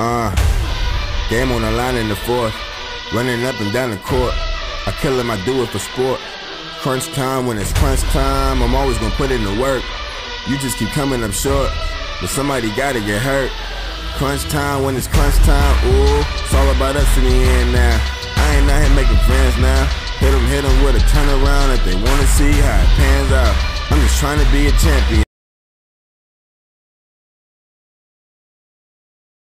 Game on the line in the fourth, running up and down the court. I kill him, I do it for sport. Crunch time, when it's crunch time, I'm always gonna put in the work. You just keep coming up short, but somebody gotta get hurt. Crunch time, when it's crunch time, ooh, it's all about us in the end now. I ain't out here making friends now. Hit 'em with a turnaround if they wanna see how it pans out. I'm just trying to be a champion.